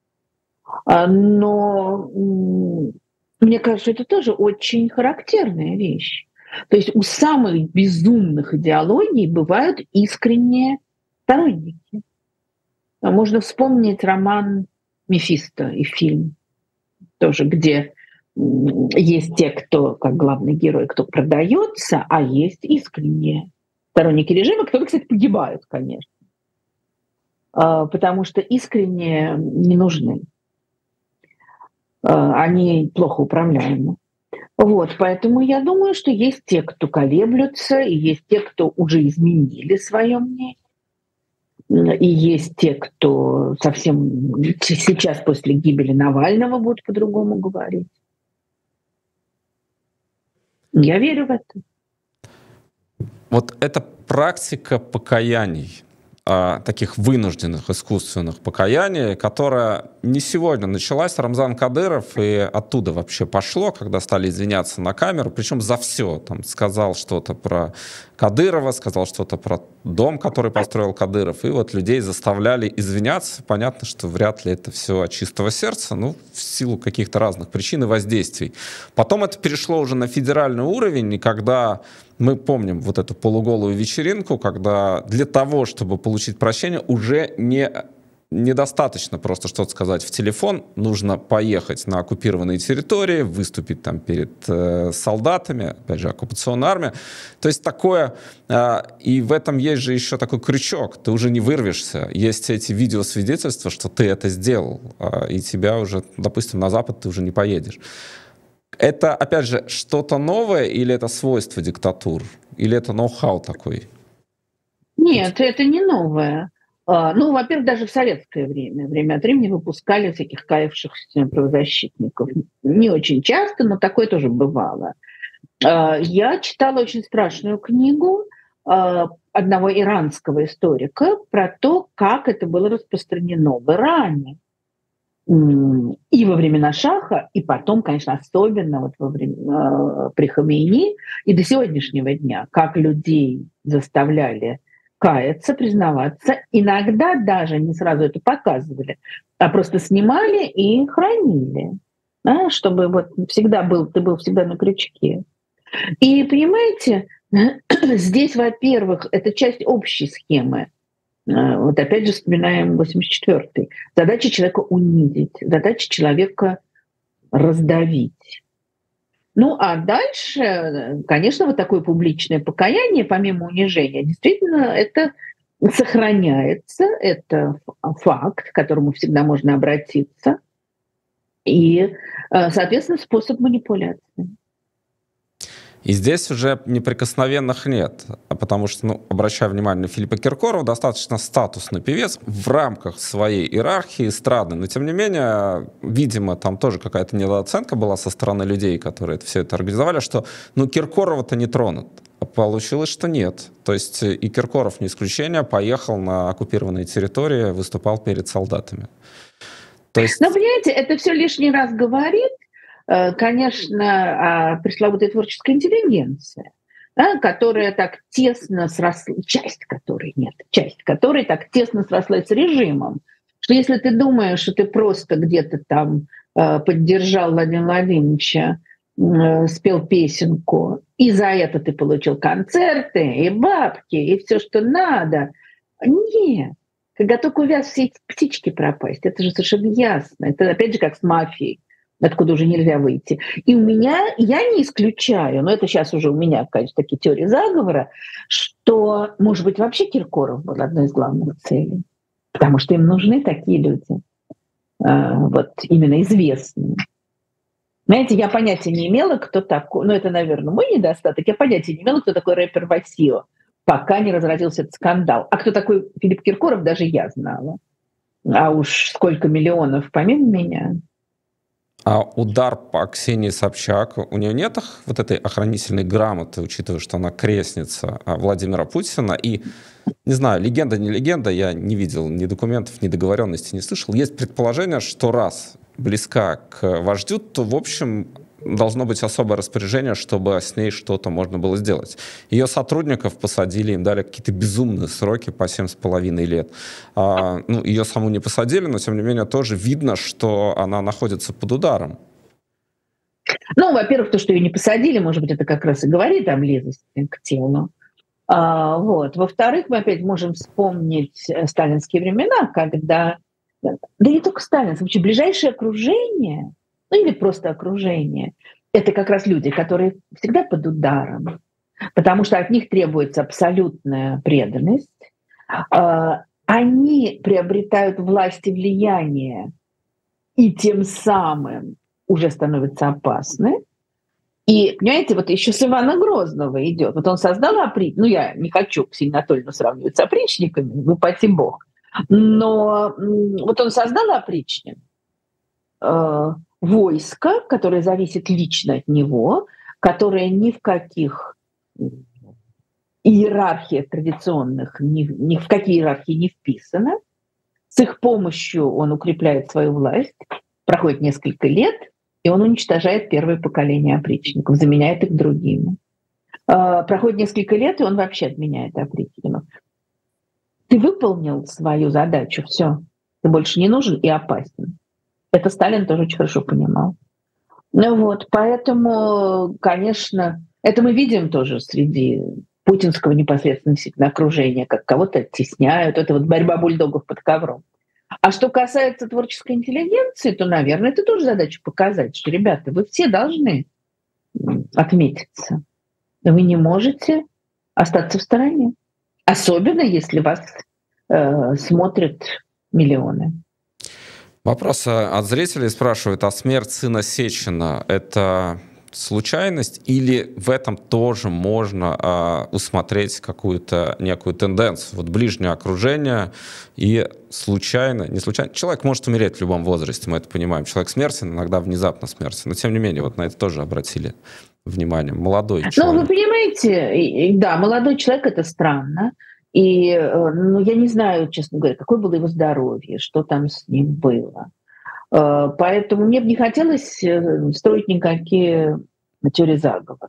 Но мне кажется, это тоже очень характерная вещь. То есть у самых безумных идеологий бывают искренние сторонники. Можно вспомнить роман «Мефисто» и фильм тоже, где есть те, кто, как главный герой, кто продается, а есть искренние сторонники режима, которые, кстати, погибают, конечно, потому что искренние не нужны. Они плохо управляемы. Вот, поэтому я думаю, что есть те, кто колеблются, и есть те, кто уже изменили свое мнение, и есть те, кто совсем сейчас после гибели Навального будут по-другому говорить. Я верю в это. Вот эта практика покаяний, таких вынужденных искусственных покаяний, которая не сегодня началась. Рамзан Кадыров и оттуда вообще пошло, когда стали извиняться на камеру, причем за все. Там сказал что-то про Кадырова, сказал что-то про дом, который построил Кадыров, и вот людей заставляли извиняться. Понятно, что вряд ли это все от чистого сердца, ну, в силу каких-то разных причин и воздействий. Потом это перешло уже на федеральный уровень, и когда мы помним вот эту полуголую вечеринку, когда для того, чтобы получить прощение, уже недостаточно просто что-то сказать в телефон, нужно поехать на оккупированные территории, выступить там перед солдатами, опять же, оккупационная армия. То есть такое, и в этом есть же еще такой крючок, ты уже не вырвешься. Есть эти видеосвидетельства, что ты это сделал, и тебя уже, допустим, на Запад ты уже не поедешь. Это, опять же, что-то новое или это свойство диктатур? Или это ноу-хау такой? Нет, это не новое. Ну, во-первых, даже в советское время от времени выпускали всяких каявшихся правозащитников. Не очень часто, но такое тоже бывало. Я читала очень страшную книгу одного иранского историка про то, как это было распространено в Иране. И во времена Шаха, и потом, конечно, особенно вот при Хамейни, и до сегодняшнего дня, как людей заставляли каяться, признаваться, иногда даже не сразу это показывали, а просто снимали и хранили, да, чтобы вот ты был всегда на крючке. И понимаете, здесь, во-первых, это часть общей схемы. Вот опять же вспоминаем 84-й. Задача человека унизить, задача человека раздавить. Ну, а дальше, конечно, вот такое публичное покаяние, помимо унижения, действительно, это сохраняется, это факт, к которому всегда можно обратиться, и, соответственно, способ манипуляции. И здесь уже неприкосновенных нет, потому что, ну, обращаю внимание на Филиппа Киркорова, достаточно статусный певец в рамках своей иерархии эстрадной, но тем не менее, видимо, там тоже какая-то недооценка была со стороны людей, которые все это организовали, что, ну, Киркорова-то не тронут. А получилось, что нет. То есть и Киркоров, не исключение, поехал на оккупированные территории, выступал перед солдатами. То есть... Но, понимаете, это все лишний раз говорит, конечно, пресловутая творческая интеллигенция, да, которая так тесно сросла, часть которой так тесно срослась с режимом, что если ты думаешь, что ты просто где-то там поддержал Владимира Владимировича, спел песенку, и за это ты получил концерты, и бабки, и все, что надо. Нет. Когда только увяз все эти птички пропасть, это же совершенно ясно. Это опять же как с мафией, откуда уже нельзя выйти. И я не исключаю, но это сейчас уже у меня, конечно, такие теории заговора, что, может быть, вообще Киркоров был одной из главных целей, потому что им нужны такие люди, вот именно известные. Знаете, я понятия не имела, кто такой, ну это, наверное, мой недостаток, я понятия не имела, кто такой рэпер Васио. пока не разразился этот скандал. А кто такой Филипп Киркоров, даже я знала. А уж сколько миллионов помимо меня. А удар по Ксении Собчак, у нее нет вот этой охранительной грамоты, учитывая, что она крестница Владимира Путина? И, не знаю, легенда, не легенда, я не видел ни документов, ни договоренностей не слышал. Есть предположение, что раз близка к вождю, то, в общем, должно быть особое распоряжение, чтобы с ней что-то можно было сделать. Ее сотрудников посадили, им дали какие-то безумные сроки по 7,5 лет. Ее саму не посадили, но, тем не менее, тоже видно, что она находится под ударом. Ну, во-первых, то, что ее не посадили, может быть, это как раз и говорит о близости к телу. Вот. Во-вторых, мы опять можем вспомнить сталинские времена, когда... Да не только сталинские, вообще ближайшее окружение, ну или просто окружение, это как раз люди, которые всегда под ударом, потому что от них требуется абсолютная преданность. Они приобретают власть и влияние, и тем самым уже становятся опасны. И, понимаете, вот еще с Ивана Грозного идет. Вот он создал опричников. Ну, я не хочу Ксению Анатольевну сравнивать с опричниками, упаси бог. Но вот он создал опричник, войско, которое зависит лично от него, которое ни в каких иерархиях традиционных, ни в какие иерархии не вписано. С их помощью он укрепляет свою власть. Проходит несколько лет, и он уничтожает первое поколение опричников, заменяет их другими. Проходит несколько лет, и он вообще отменяет опричников. Ты выполнил свою задачу, все, ты больше не нужен и опасен. Это Сталин тоже очень хорошо понимал. Ну вот, поэтому, конечно, это мы видим тоже среди путинского непосредственно окружения, как кого-то оттесняют, это вот борьба бульдогов под ковром. А что касается творческой интеллигенции, то, наверное, это тоже задача показать, что, ребята, вы все должны отметиться. Вы не можете остаться в стороне. Особенно, если вас смотрят миллионы. Вопрос от зрителей спрашивают, а смерть сына Сечина — это случайность или в этом тоже можно усмотреть какую-то некую тенденцию? Вот ближнее окружение и случайно, не случайно. Человек может умереть в любом возрасте, мы это понимаем. Человек смертен, иногда внезапно смертен. Но тем не менее, вот на это тоже обратили внимание. Молодой человек. Ну, вы понимаете, да, молодой человек — это странно. И я не знаю, честно говоря, какое было его здоровье, что там с ним было. Поэтому мне бы не хотелось строить никакие теории заговора.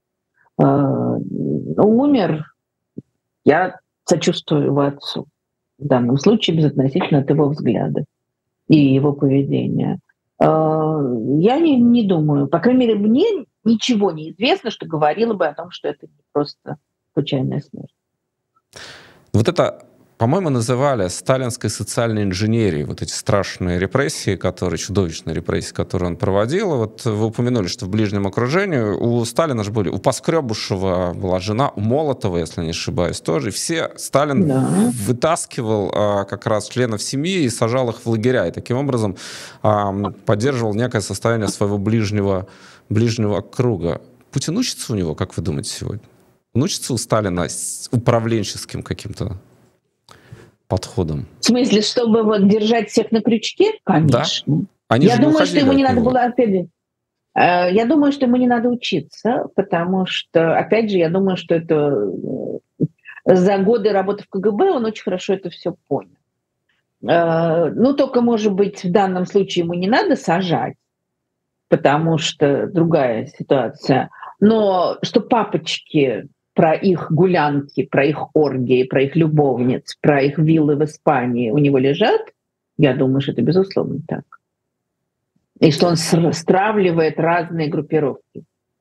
Умер, я сочувствую его отцу. В данном случае безотносительно от его взгляда и его поведения. Я не думаю, по крайней мере, мне ничего не известно, что говорило бы о том, что это не просто случайная смерть. Вот это, по-моему, называли сталинской социальной инженерией, вот эти страшные репрессии, чудовищные репрессии, которые он проводил. Вот вы упомянули, что в ближнем окружении у Сталина же были, у Поскребушева была жена, у Молотова, если не ошибаюсь, тоже. Все Сталин вытаскивал как раз членов семьи и сажал их в лагеря. И таким образом поддерживал некое состояние своего ближнего круга. Путин учится у него, как вы думаете, сегодня? Он учится у Сталина с управленческим каким-то подходом? В смысле, чтобы вот держать всех на крючке? Конечно. Да? Я думаю, что ему не надо было, опять. Я думаю, что ему не надо учиться, потому что, опять же, я думаю, что это за годы работы в КГБ он очень хорошо это все понял. Только, может быть, в данном случае ему не надо сажать, потому что другая ситуация. Но что папочки про их гулянки, про их оргии, про их любовниц, про их виллы в Испании у него лежат, я думаю, что это безусловно так. И что он стравливает разные группировки.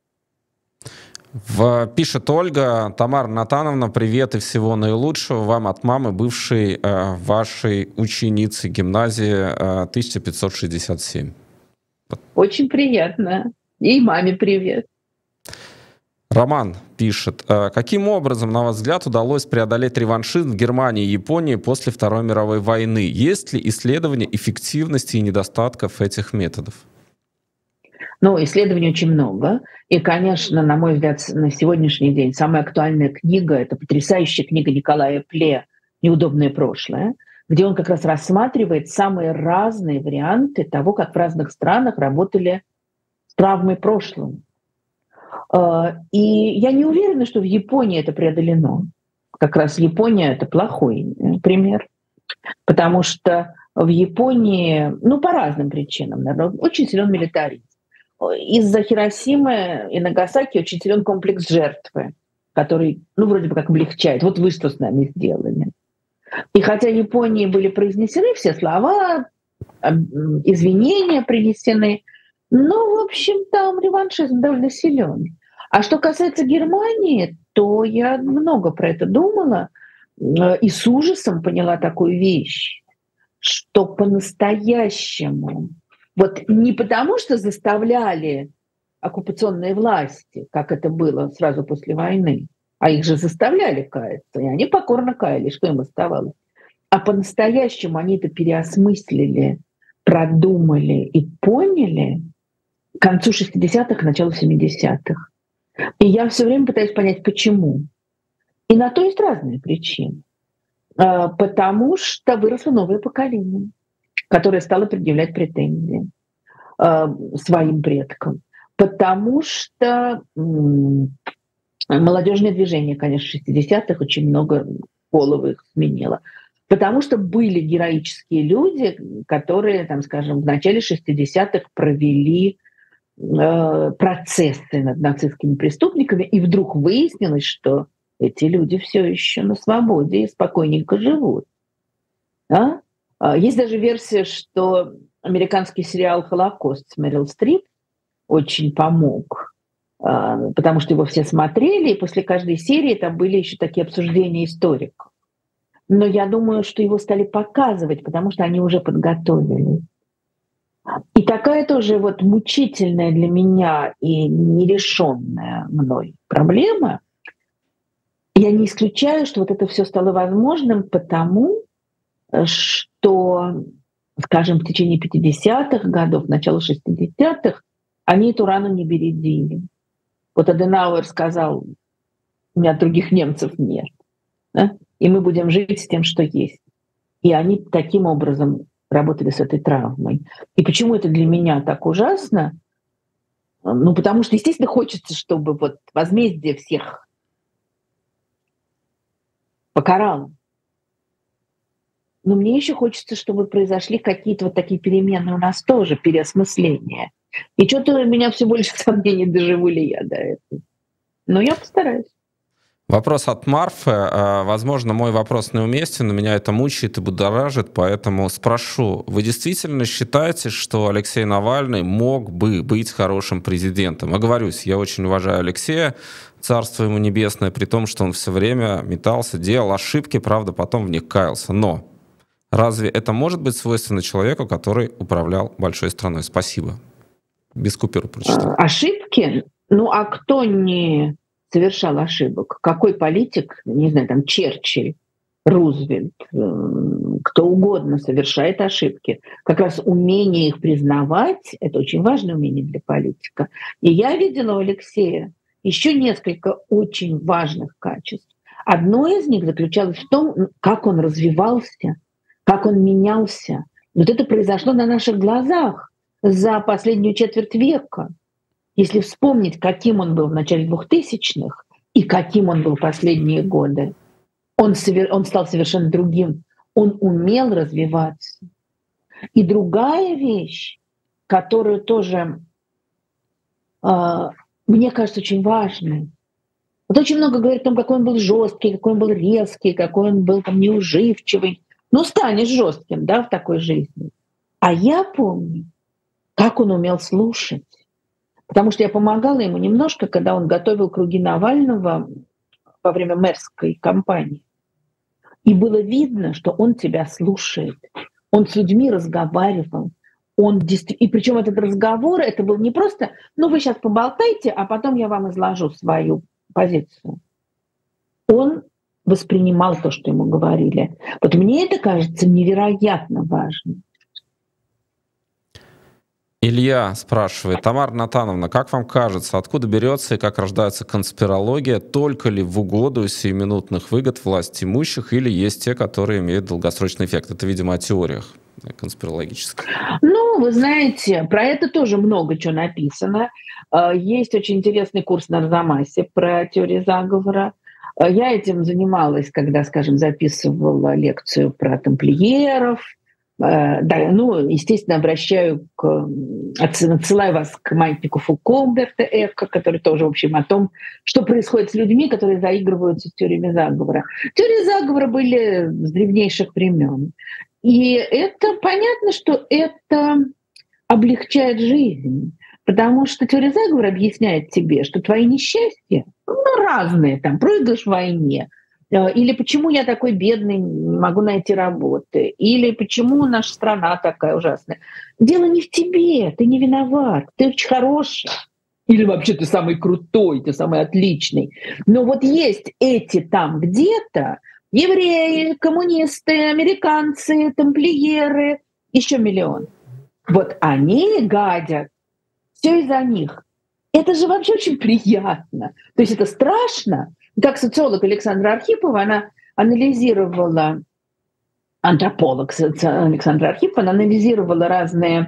Пишет Ольга: Тамара Натановна, привет и всего наилучшего вам от мамы, бывшей вашей ученицы гимназии 1567. Очень приятно. И маме привет. Роман пишет: каким образом, на ваш взгляд, удалось преодолеть реваншизм в Германии и Японии после Второй мировой войны? Есть ли исследования эффективности и недостатков этих методов? Ну, исследований очень много. И, конечно, на мой взгляд, на сегодняшний день самая актуальная книга — это потрясающая книга Николая Пле «Неудобное прошлое», где он как раз рассматривает самые разные варианты того, как в разных странах работали с травмой прошлого. И я не уверена, что в Японии это преодолено. Как раз Япония — это плохой пример, потому что в Японии, ну, по разным причинам, наверное, очень силен милитаризм. Из-за Хиросимы и Нагасаки очень силен комплекс жертвы, который, ну, вроде бы как облегчает. Вот вы что с нами сделали. И хотя в Японии были произнесены все слова, извинения принесены, но, в общем, там реваншизм довольно силен. А что касается Германии, то я много про это думала и с ужасом поняла такую вещь, что по-настоящему, вот не потому, что заставляли оккупационные власти, как это было сразу после войны, а их же заставляли каяться, и они покорно каялись, что им оставалось. А по-настоящему они это переосмыслили, продумали и поняли к концу 60-х, началу 70-х. И я все время пытаюсь понять, почему. И на то есть разные причины. Потому что выросло новое поколение, которое стало предъявлять претензии своим предкам. Потому что молодежное движение, конечно, 60-х очень много головы их сменило. Потому что были героические люди, которые, там, скажем, в начале 60-х провели процессы над нацистскими преступниками, и вдруг выяснилось, что эти люди все еще на свободе и спокойненько живут. Да? Есть даже версия, что американский сериал «Холокост» с Мэрил Стрип очень помог, потому что его все смотрели, и после каждой серии там были еще такие обсуждения историков. Но я думаю, что его стали показывать, потому что они уже подготовили. И такая тоже вот мучительная для меня и нерешенная мной проблема. Я не исключаю, что вот это все стало возможным потому, что, скажем, в течение 50-х годов, начала 60-х, они эту рану не бередили. Вот Аденауэр сказал, у меня других немцев нет, да? И мы будем жить с тем, что есть. И они таким образом работали с этой травмой. И почему это для меня так ужасно? Ну, потому что, естественно, хочется, чтобы вот возмездие всех покарало. Но мне еще хочется, чтобы произошли какие-то вот такие перемены у нас тоже, переосмысления. И что-то у меня все больше сомнений, доживу ли я до этого. Но я постараюсь. Вопрос от Марфы. Возможно, мой вопрос неуместен, но меня это мучает и будоражит, поэтому спрошу. Вы действительно считаете, что Алексей Навальный мог бы быть хорошим президентом? Оговорюсь, я очень уважаю Алексея, царство ему небесное, при том, что он все время метался, делал ошибки, правда, потом в них каялся. Но разве это может быть свойственно человеку, который управлял большой страной? Спасибо. Без купюр прочитал. Ошибки? Ну, а кто не совершал ошибок? Какой политик, не знаю, там, Черчилль, Рузвельт, кто угодно совершает ошибки. Как раз умение их признавать — это очень важное умение для политика. И я видела у Алексея еще несколько очень важных качеств. Одно из них заключалось в том, как он развивался, как он менялся. Вот это произошло на наших глазах за последнюю четверть века. Если вспомнить, каким он был в начале 2000-х и каким он был последние годы, он стал совершенно другим. Он умел развиваться. И другая вещь, которую тоже, мне кажется, очень важной. Вот очень много говорят о том, какой он был жесткий, какой он был резкий, какой он был там неуживчивый. Ну, станешь жестким, да, в такой жизни. А я помню, как он умел слушать. Потому что я помогала ему немножко, когда он готовил круги Навального во время мэрской кампании. И было видно, что он тебя слушает. Он с людьми разговаривал. И причем этот разговор, это был не просто, ну вы сейчас поболтайте, а потом я вам изложу свою позицию. Он воспринимал то, что ему говорили. Вот мне это кажется невероятно важным. Илья спрашивает: Тамара Натановна, как вам кажется, откуда берется и как рождается конспирология? Только ли в угоду сиюминутных выгод власть имущих, или есть те, которые имеют долгосрочный эффект? Это, видимо, о теориях конспирологических. Ну, вы знаете, про это тоже много чего написано. Есть очень интересный курс на Арзамасе про теорию заговора. Я этим занималась, когда, скажем, записывала лекцию про тамплиеров. Да, ну, естественно, отсылаю вас к маятнику Фуко Умберто Эко, который тоже, в общем, о том, что происходит с людьми, которые заигрываются с теориями заговора. Теории заговора были с древнейших времен. И это понятно, что это облегчает жизнь, потому что теория заговора объясняет тебе, что твои несчастья разные, там, проигрыш в войне, или почему я такой бедный, не могу найти работы, или почему наша страна такая ужасная. Дело не в тебе, ты не виноват, ты очень хороший, или вообще ты самый крутой, ты самый отличный. Но вот есть эти там где-то евреи, коммунисты, американцы, тамплиеры, еще миллион. Вот они гадят, все из-за них. Это же вообще очень приятно. То есть это страшно. Как социолог Александра Архипова, она анализировала, антрополог Александра Архипова, она анализировала разные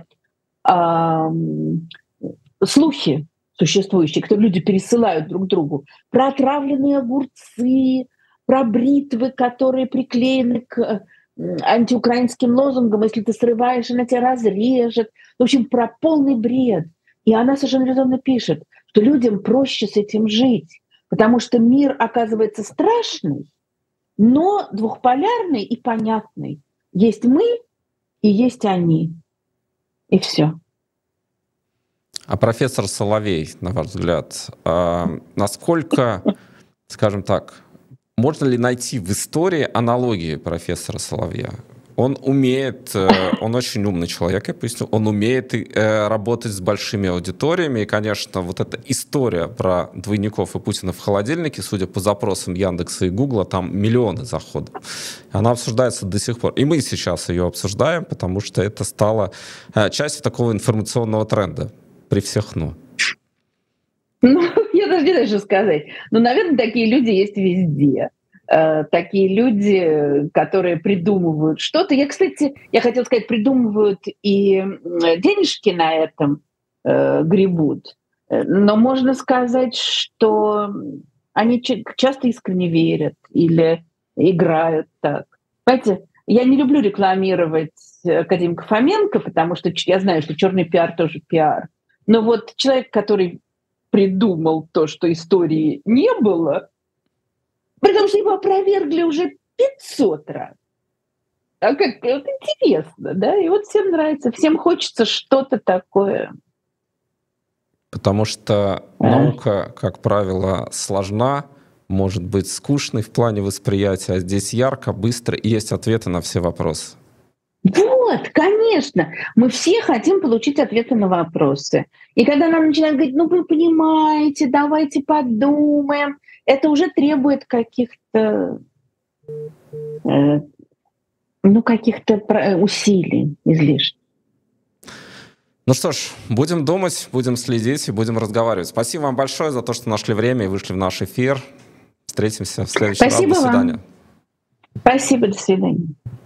слухи существующие, которые люди пересылают друг другу, про отравленные огурцы, про бритвы, которые приклеены к антиукраинским лозунгам, если ты срываешь, она тебя разрежет. В общем, про полный бред. И она совершенно резонно пишет, что людям проще с этим жить, потому что мир оказывается страшный, но двухполярный и понятный. Есть мы и есть они. И все. А профессор Соловей, на ваш взгляд, насколько, скажем так, можно ли найти в истории аналогии профессора Соловья? Он умеет, он очень умный человек, я поясню, он умеет работать с большими аудиториями, и, конечно, вот эта история про двойников и Путина в холодильнике, судя по запросам Яндекса и Гугла, там миллионы заходов. Она обсуждается до сих пор. И мы сейчас ее обсуждаем, потому что это стало частью такого информационного тренда при всех «но». Ну, я даже не знаю, что сказать. Ну, наверное, такие люди есть везде. Такие люди, которые придумывают что-то. Я хотела сказать, придумывают и денежки на этом гребут. Но можно сказать, что они часто искренне верят или играют так. Понимаете, я не люблю рекламировать академика Фоменко, потому что я знаю, что черный пиар тоже пиар. Но вот человек, который придумал то, что истории не было, потому что его опровергли уже 500 раз. А как вот интересно, да? И вот всем нравится, всем хочется что-то такое. Потому что наука, как правило, сложна, может быть скучной в плане восприятия, а здесь ярко, быстро, и есть ответы на все вопросы. Вот, конечно. Мы все хотим получить ответы на вопросы. И когда нам начинают говорить, ну вы понимаете, давайте подумаем, это уже требует каких-то усилий излишних. Ну что ж, будем думать, будем следить и будем разговаривать. Спасибо вам большое за то, что нашли время и вышли в наш эфир. Встретимся в следующий раз. До свидания. Спасибо, до свидания.